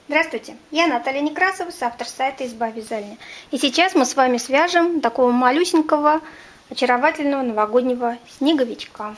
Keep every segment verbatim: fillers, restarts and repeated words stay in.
Здравствуйте, я Наталья Некрасова, автор сайта «Изба вязальня». И сейчас мы с вами свяжем такого малюсенького, очаровательного новогоднего снеговичка.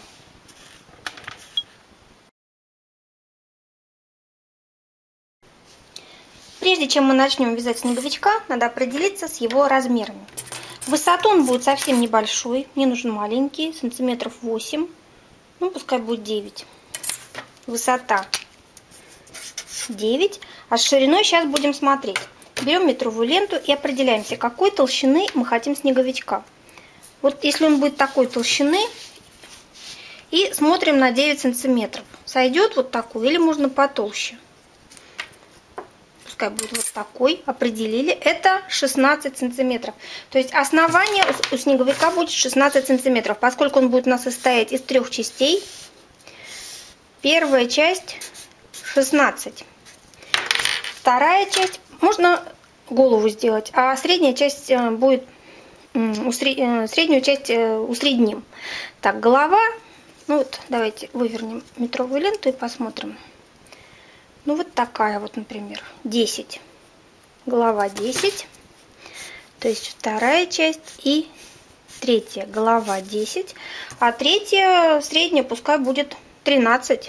Прежде чем мы начнем вязать снеговичка, надо определиться с его размерами. В высоту он будет совсем небольшой, мне нужен маленький, сантиметров восемь, ну пускай будет девять. Высота девять, а с шириной сейчас будем смотреть. Берем метровую ленту и определяемся, какой толщины мы хотим снеговичка. Вот если он будет такой толщины, и смотрим на девять сантиметров. Сойдет вот такой или можно потолще? Пускай будет вот такой. Определили. Это шестнадцать сантиметров. То есть основание у снеговика будет шестнадцать сантиметров, поскольку он будет у нас состоять из трех частей. Первая часть шестнадцать. Вторая часть, можно голову сделать, а средняя часть будет, среднюю часть усредним. Так, голова, ну вот давайте вывернем метровую ленту и посмотрим. Ну вот такая вот, например, десять. Голова десять, то есть вторая часть и третья. Голова десять, а третья, средняя, пускай будет тринадцать.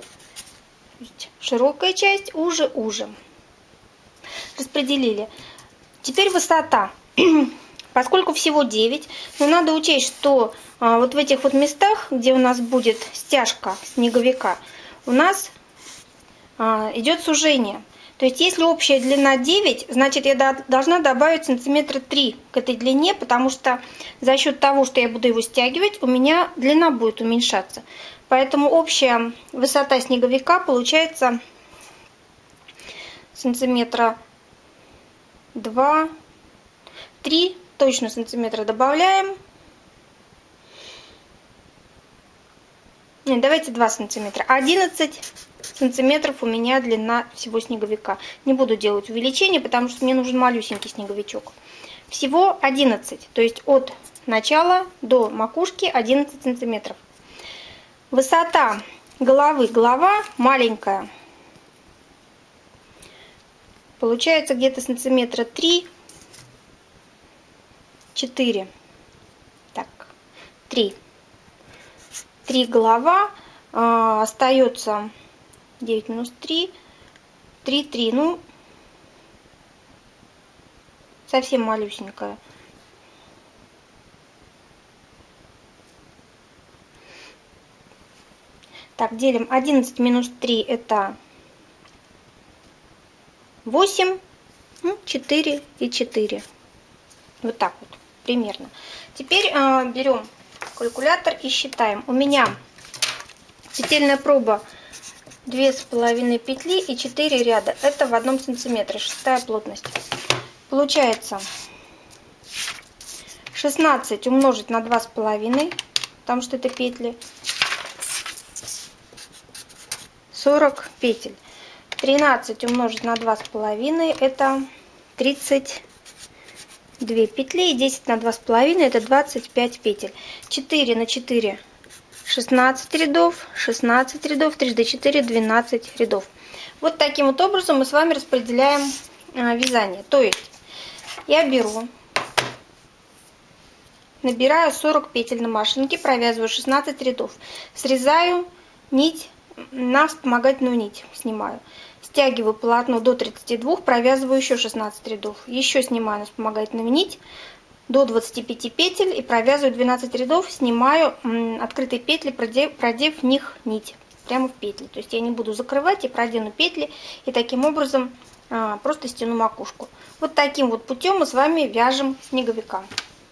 Широкая часть уже-уже. Распределили. Теперь высота. Поскольку всего девять, но надо учесть, что а, вот в этих вот местах, где у нас будет стяжка снеговика, у нас а, идет сужение. То есть если общая длина девять, значит я до, должна добавить сантиметра три к этой длине, потому что за счет того, что я буду его стягивать, у меня длина будет уменьшаться. Поэтому общая высота снеговика получается сантиметра два, три, точно сантиметра добавляем. Нет, давайте два сантиметра. одиннадцать сантиметров у меня длина всего снеговика. Не буду делать увеличение, потому что мне нужен малюсенький снеговичок. Всего одиннадцать, то есть от начала до макушки одиннадцать сантиметров. Высота головы, голова маленькая. Получается где-то сантиметра три-четыре. Так, три. три голова. Э, остается девять минус три. три, три. Ну, совсем малюсенькая. Так, делим одиннадцать минус три, это восемь, ну, четыре и четыре. Вот так вот, примерно. Теперь э, берем калькулятор и считаем. У меня петельная проба две с половиной петли и четыре ряда. Это в одном сантиметре, шестая плотность. Получается шестнадцать умножить на два с половиной, потому что это петли. сорок петель. тринадцать умножить на два с половиной, это тридцать две петли. И десять на два с половиной, это двадцать пять петель. четыре на четыре, шестнадцать рядов. шестнадцать рядов, трижды четыре, двенадцать рядов. Вот таким вот образом мы с вами распределяем вязание. То есть я беру, набираю сорок петель на машинке, провязываю шестнадцать рядов. Срезаю нить на вспомогательную нить, снимаю. Стягиваю полотно до тридцати двух, провязываю еще шестнадцать рядов. Еще снимаю на вспомогательную нить до двадцати пяти петель и провязываю двенадцать рядов, снимаю открытые петли, продев, продев в них нить прямо в петли. То есть я не буду закрывать и продену петли, и таким образом а, просто стяну макушку. Вот таким вот путем мы с вами вяжем снеговика.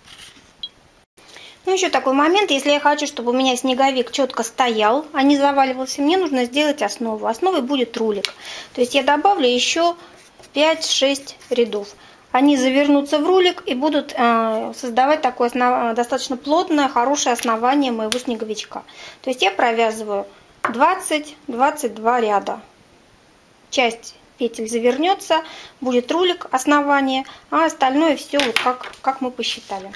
Ну, еще такой момент, если я хочу, чтобы у меня снеговик четко стоял, а не заваливался, мне нужно сделать основу. Основой будет рулик. То есть я добавлю еще пять-шесть рядов. Они завернутся в рулик и будут э, создавать такое основ... достаточно плотное, хорошее основание моего снеговичка. То есть я провязываю двадцать-двадцать два ряда. Часть петель завернется, будет рулик, основание, а остальное все вот как, как мы посчитали.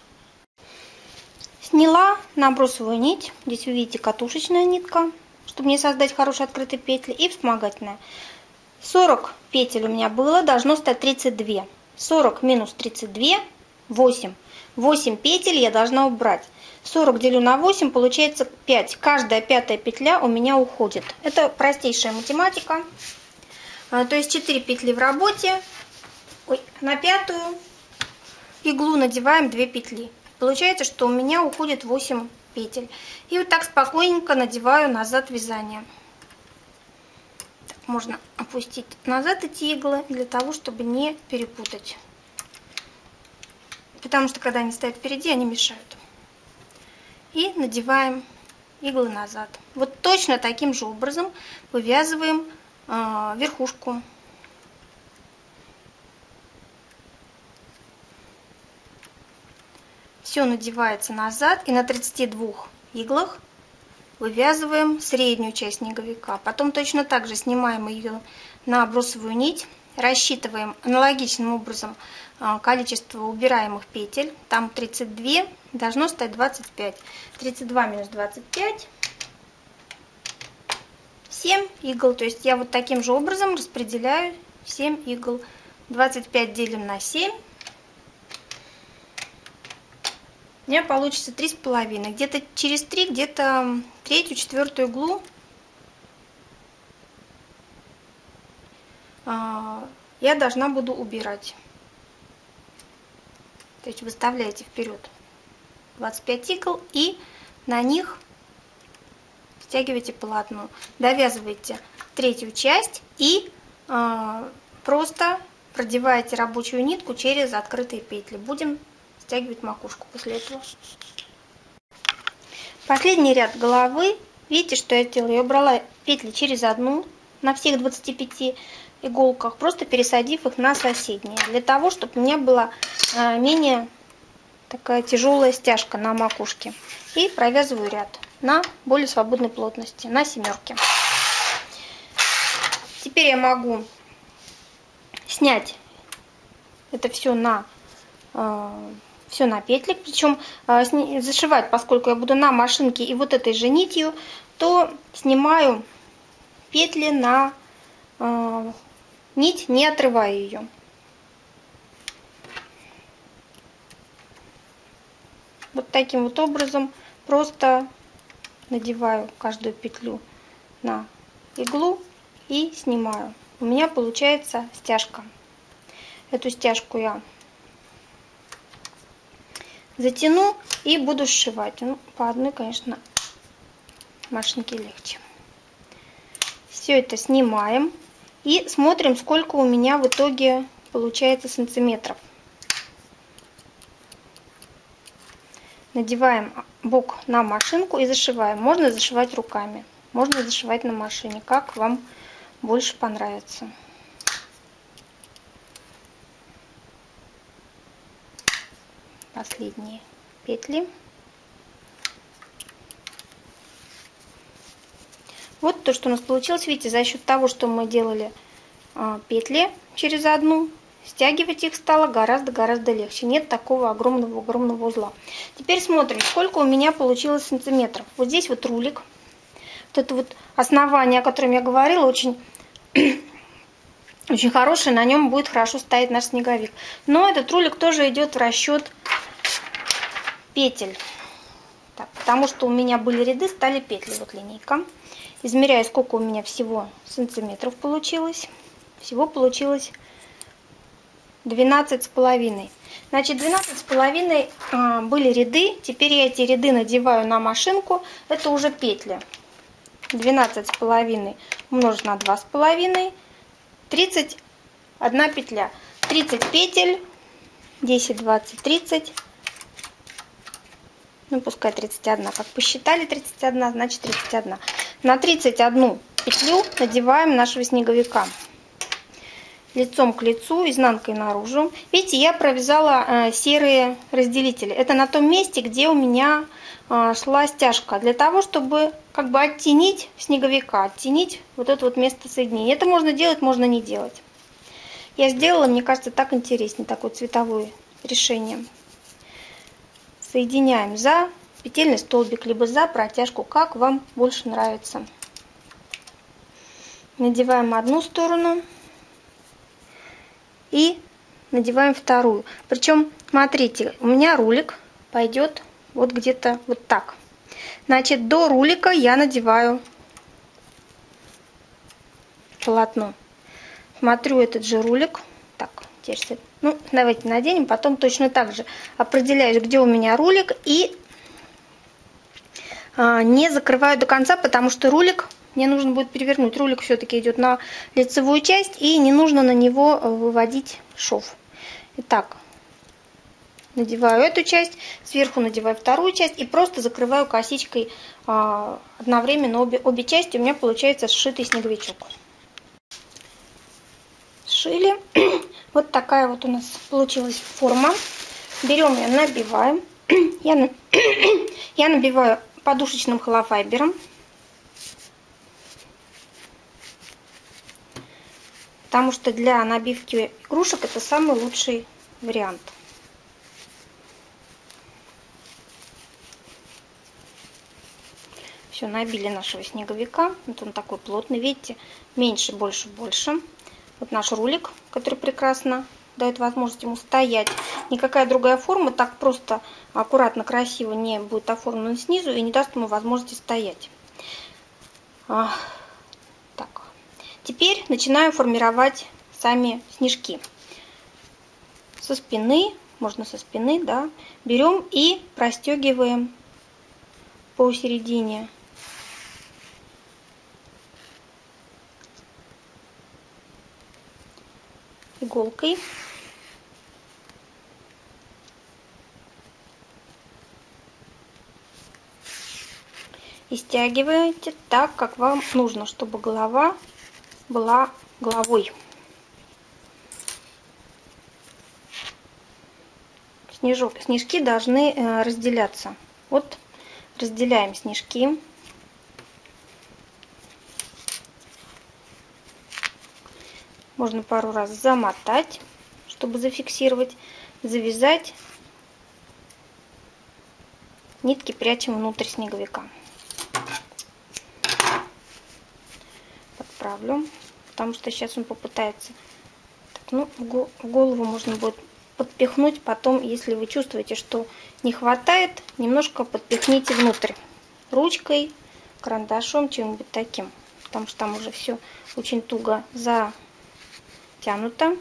Сняла набросовую нить, здесь вы видите катушечная нитка, чтобы не создать хорошие открытые петли, и вспомогательная. сорок петель у меня было, должно стать тридцать два. сорок минус тридцать два, восемь. восемь петель я должна убрать. сорок делю на восемь, получается пять. Каждая пятая петля у меня уходит. Это простейшая математика. То есть четыре петли в работе. Ой, на пятую иглу надеваем две петли. Получается, что у меня уходит восемь петель. И вот так спокойненько надеваю назад вязание. Так, можно опустить назад эти иглы для того, чтобы не перепутать. Потому что когда они стоят впереди, они мешают. И надеваем иглы назад. Вот точно таким же образом вывязываем э, верхушку. Все надевается назад, и на тридцати двух иглах вывязываем среднюю часть снеговика. Потом точно так же снимаем ее на бросовую нить, рассчитываем аналогичным образом количество убираемых петель. Там тридцать два, должно стать двадцать пять. тридцать два минус двадцать пять, семь игл. То есть я вот таким же образом распределяю семь игл. двадцать пять делим на семь. У меня получится три с половиной. Где-то через три, где-то третью, четвертую иглу я должна буду убирать. То есть выставляете вперед двадцать пять игл и на них стягиваете полотно. Довязываете третью часть и э, просто продеваете рабочую нитку через открытые петли. Будем стягивать макушку после этого. Последний ряд головы. Видите, что я делала? Я убрала петли через одну на всех двадцати пяти иголках, просто пересадив их на соседние, для того, чтобы у меня была менее такая тяжелая стяжка на макушке. И провязываю ряд на более свободной плотности, на семерке. Теперь я могу снять это все на все на петли, причем зашивать, поскольку я буду на машинке и вот этой же нитью, то снимаю петли на э, нить, не отрывая ее. Вот таким вот образом просто надеваю каждую петлю на иглу и снимаю. У меня получается стяжка. Эту стяжку я затяну и буду сшивать. Ну, по одной, конечно, машинке легче. Все это снимаем и смотрим, сколько у меня в итоге получается сантиметров. Надеваем бок на машинку и зашиваем. Можно зашивать руками, можно зашивать на машине, как вам больше понравится. Последние петли. Вот то, что у нас получилось. Видите, за счет того, что мы делали э, петли через одну, стягивать их стало гораздо-гораздо легче. Нет такого огромного-огромного узла. Теперь смотрим, сколько у меня получилось сантиметров. Вот здесь вот рулик. Вот это вот основание, о котором я говорила, очень, очень хорошее. На нем будет хорошо стоять наш снеговик. Но этот рулик тоже идет в расчет петель. Так, потому что у меня были ряды, стали петли. Вот линейка. Измеряю, сколько у меня всего сантиметров получилось. Всего получилось двенадцать с половиной. Значит, двенадцать с половиной э, были ряды. Теперь я эти ряды надеваю на машинку. Это уже петли. двенадцать с половиной умножить на два с половиной. тридцать одна петля. тридцать петель. десять, двадцать, тридцать. Ну, пускай тридцать одна. Как посчитали тридцать одна, значит тридцать одна. На тридцать одну петлю надеваем нашего снеговика. Лицом к лицу, изнанкой наружу. Видите, я провязала э, серые разделители. Это на том месте, где у меня э, шла стяжка. Для того, чтобы как бы оттенить снеговика, оттенить вот это вот место соединения. Это можно делать, можно не делать. Я сделала, мне кажется, так интереснее, такое цветовое решение. Соединяем за петельный столбик, либо за протяжку, как вам больше нравится. Надеваем одну сторону, и надеваем вторую. Причем, смотрите, у меня рулик пойдет вот где-то вот так. Значит, до рулика я надеваю полотно. Смотрю этот же рулик. Так, теперь, ну, давайте наденем, потом точно так же определяюсь, где у меня рулик, и а, не закрываю до конца, потому что рулик мне нужно будет перевернуть. Рулик все-таки идет на лицевую часть, и не нужно на него выводить шов. Итак, надеваю эту часть, сверху надеваю вторую часть и просто закрываю косичкой а, одновременно обе, обе части. У меня получается сшитый снеговичок. Сшили. Вот такая вот у нас получилась форма. Берем ее, набиваем. Я, я набиваю подушечным холофайбером. Потому что для набивки игрушек это самый лучший вариант. Все, набили нашего снеговика. Вот он такой плотный. Видите, меньше, больше, больше. Вот наш рулик, который прекрасно дает возможность ему стоять. Никакая другая форма так просто, аккуратно, красиво не будет оформлена снизу и не даст ему возможности стоять. А, так. Теперь начинаю формировать сами снежки. Со спины, можно со спины, да, берем и простегиваем посередине. Иголкой. И стягиваете так, как вам нужно, чтобы голова была головой. Снежок, снежки должны разделяться. Вот разделяем снежки. Можно пару раз замотать, чтобы зафиксировать, завязать. Нитки прячем внутрь снеговика. Подправлю, потому что сейчас он попытается. Так, ну, в голову можно будет подпихнуть. Потом, если вы чувствуете, что не хватает, немножко подпихните внутрь. Ручкой, карандашом, чем-нибудь таким. Потому что там уже все очень туго затянуто.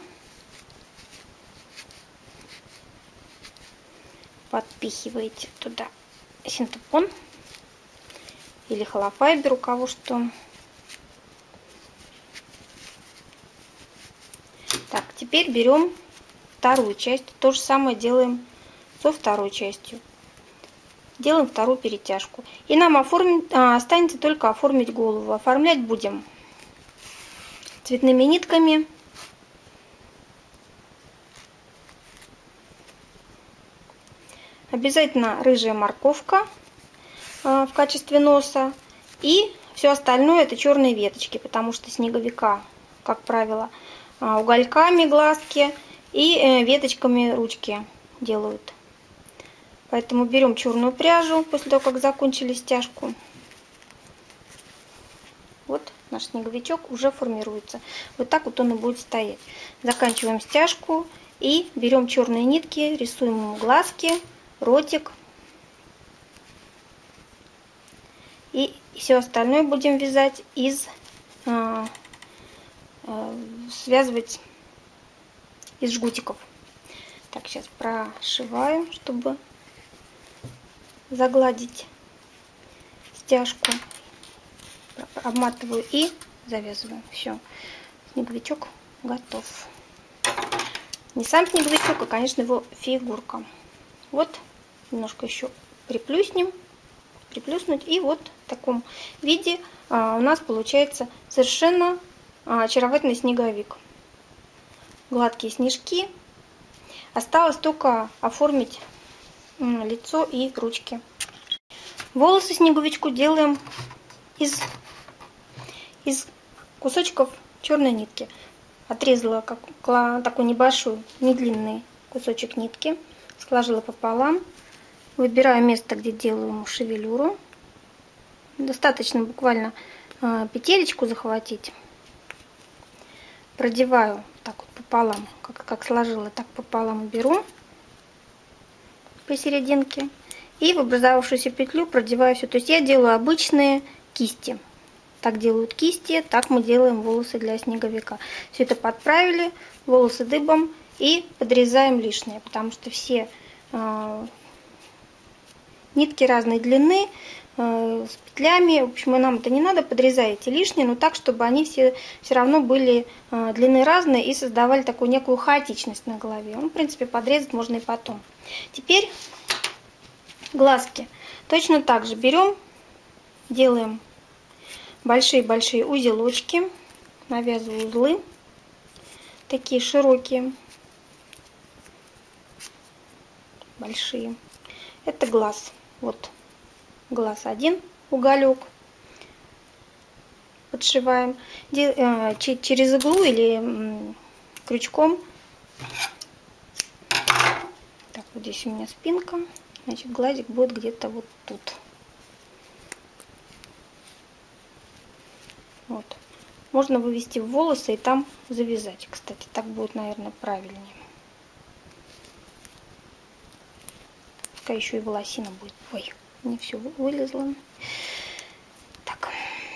Подпихиваете туда синтепон или холофайбер, у кого что. Так, теперь берем вторую часть. То же самое делаем со второй частью. Делаем вторую перетяжку. И нам оформить, а, останется только оформить голову. Оформлять будем цветными нитками. Обязательно рыжая морковка а, в качестве носа. И все остальное это черные веточки, потому что снеговика, как правило, а, угольками глазки и э, веточками ручки делают. Поэтому берем черную пряжу после того, как закончили стяжку. Вот наш снеговичок уже формируется. Вот так вот он и будет стоять. Заканчиваем стяжку и берем черные нитки, рисуем ему глазки, ротик. И все остальное будем вязать из, э, э, связывать из жгутиков. Так, сейчас прошиваю, чтобы загладить стяжку. Обматываю и завязываю. Все, снеговичок готов. Не сам снеговичок, а, конечно, его фигурка. Вот, немножко еще приплюснем, приплюснуть. И вот в таком виде а, у нас получается совершенно а, очаровательный снеговик. Гладкие снежки. Осталось только оформить м, лицо и ручки. Волосы снеговичку делаем из, из кусочков черной нитки. Отрезала как, такой небольшой, недлинный кусочек нитки. Сложила пополам. Выбираю место, где делаю ему шевелюру. Достаточно буквально э, петелечку захватить. продеваю так вот пополам, как, как сложила, так пополам беру посерединке и в образовавшуюся петлю продеваю все. То есть я делаю обычные кисти. Так делают кисти, так мы делаем волосы для снеговика. Все это подправили, волосы дыбом и подрезаем лишнее, потому что все э, нитки разной длины, э, с петлями. В общем, и нам это не надо, подрезаете лишнее, но так, чтобы они все, все равно были э, длины разные и создавали такую некую хаотичность на голове. Ну, в принципе, подрезать можно и потом. Теперь глазки. Точно так же берем, делаем большие-большие узелочки, навязываю узлы, такие широкие, большие. Это глаз. Вот глаз один, уголек. Подшиваем через иглу или крючком. Так, вот здесь у меня спинка. Значит, глазик будет где-то вот тут. Вот. Можно вывести в волосы и там завязать. Кстати, так будет, наверное, правильнее. Пускай еще и волосина будет. Ой, не все вылезло. Так.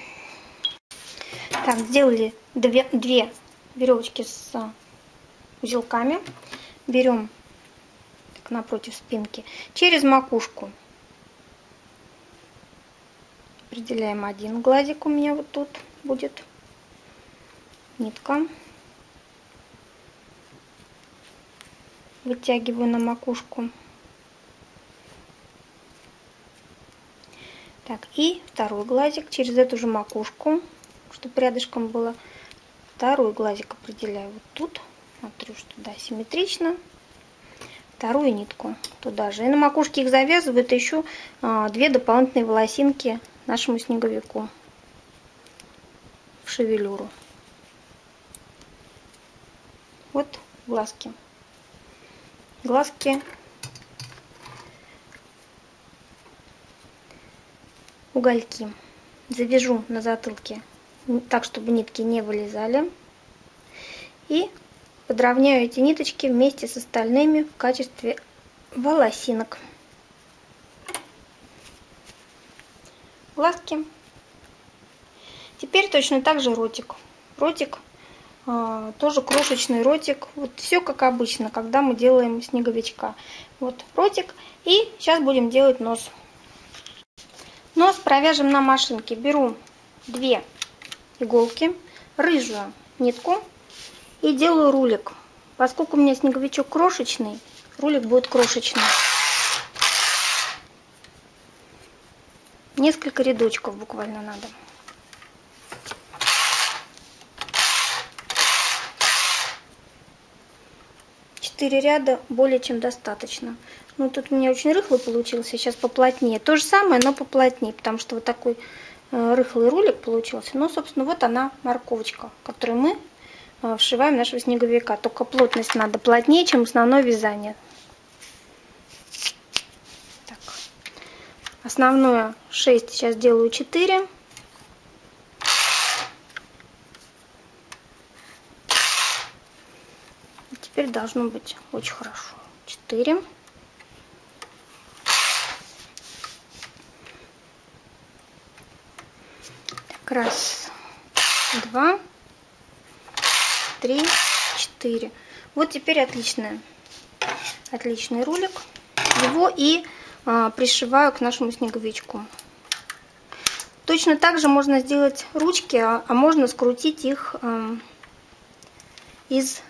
Так, сделали две, две веревочки с узелками. Берем так, напротив спинки. Через макушку определяем один глазик. У меня вот тут будет нитка. Вытягиваю на макушку. Так, и второй глазик через эту же макушку, чтобы рядышком было. Второй глазик определяю вот тут. Смотрю, что да, симметрично. Вторую нитку туда же. И на макушке их завязываю. Это еще а, две дополнительные волосинки нашему снеговику в шевелюру. Вот глазки. Глазки. Угольки. Завяжу на затылке так, чтобы нитки не вылезали. И подровняю эти ниточки вместе с остальными в качестве волосинок. Глазки. Теперь точно так же ротик. Ротик, э, тоже крошечный ротик. Вот все как обычно, когда мы делаем снеговичка. Вот ротик. И сейчас будем делать нос. Нос провяжем на машинке. Беру две иголки, рыжую нитку и делаю рулик. Поскольку у меня снеговичок крошечный, рулик будет крошечный. Несколько рядочков буквально надо. Четыре ряда более чем достаточно. Ну, тут у меня очень рыхлый получился, сейчас поплотнее. То же самое, но поплотнее, потому что вот такой э, рыхлый рулик получился. Ну, собственно, вот она морковочка, которую мы э, вшиваем нашего снеговика. Только плотность надо плотнее, чем основное вязание. Так. Основное шесть, сейчас делаю четыре. Теперь должно быть очень хорошо. четыре. Так, раз, два, три, четыре. Вот теперь отличная, отличный рулик. Его и а, пришиваю к нашему снеговичку. Точно так же можно сделать ручки, а, а можно скрутить их а, из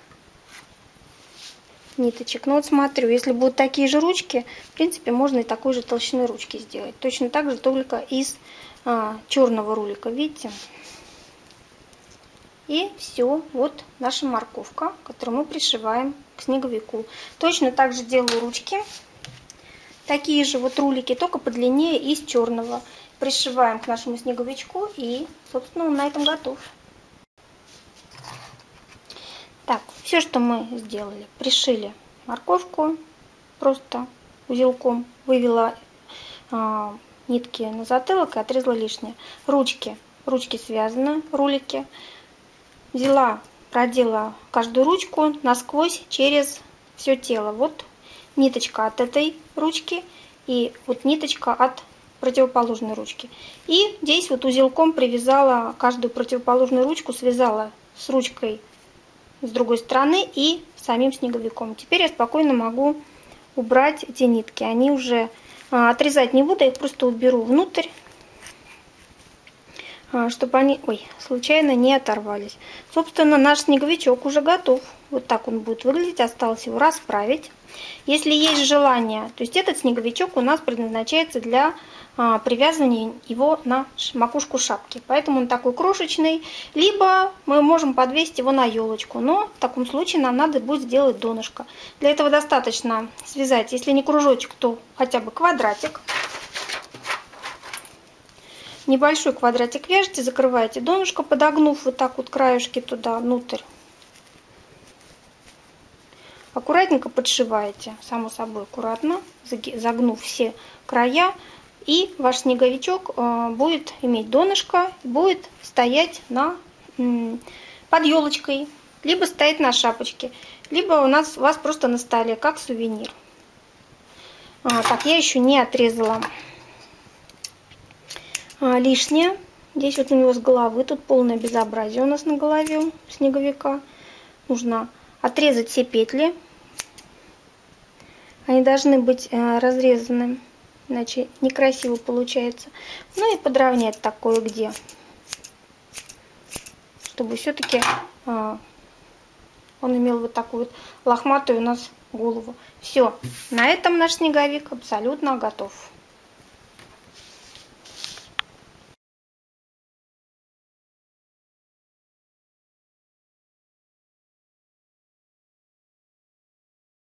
ниточек. Ну вот смотрю, если будут такие же ручки, в принципе, можно и такой же толщины ручки сделать. Точно так же, только из а, черного рулика, видите? И все, вот наша морковка, которую мы пришиваем к снеговику. Точно так же делаю ручки. Такие же вот рулики, только подлиннее, из черного. Пришиваем к нашему снеговичку и, собственно, он на этом готов. Так, все, что мы сделали, пришили морковку, просто узелком вывела э, нитки на затылок и отрезала лишнее. Ручки, ручки связаны, рулики. Взяла продела каждую ручку насквозь через все тело. Вот ниточка от этой ручки и вот ниточка от противоположной ручки. И здесь вот узелком привязала каждую противоположную ручку, связала с ручкой с другой стороны и самим снеговиком. Теперь я спокойно могу убрать эти нитки. Они уже а, отрезать не буду, я их просто уберу внутрь, а, чтобы они, ой, случайно не оторвались. Собственно, наш снеговичок уже готов. Вот так он будет выглядеть. Осталось его расправить. Если есть желание, то есть этот снеговичок у нас предназначается для а, привязывания его на макушку шапки. Поэтому он такой крошечный. Либо мы можем подвесить его на елочку. Но в таком случае нам надо будет сделать донышко. Для этого достаточно связать, если не кружочек, то хотя бы квадратик. Небольшой квадратик вяжете, закрываете донышко, подогнув вот так вот краешки туда внутрь. Аккуратненько подшиваете, само собой аккуратно, загнув все края. И ваш снеговичок будет иметь донышко, будет стоять на, под елочкой, либо стоять на шапочке, либо у нас у вас просто на столе, как сувенир. Так, я еще не отрезала лишнее. Здесь вот у него с головы, тут полное безобразие у нас на голове у снеговика. Нужно отрезать все петли. Они должны быть разрезаны, иначе некрасиво получается. Ну и подровнять так кое-где, чтобы все-таки он имел вот такую вот лохматую у нас голову. Все, на этом наш снеговик абсолютно готов.